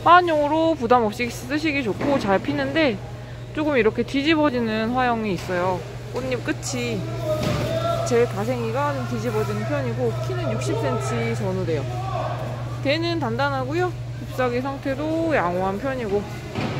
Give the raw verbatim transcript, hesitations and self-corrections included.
화환용으로 부담 없이 쓰시기 좋고 잘 피는데 조금 이렇게 뒤집어지는 화형이 있어요. 꽃잎 끝이 제 가생이가 좀 뒤집어지는 편이고 키는 육십 센티미터 전후 돼요. 대는 단단하고요. 잎사귀 상태도 양호한 편이고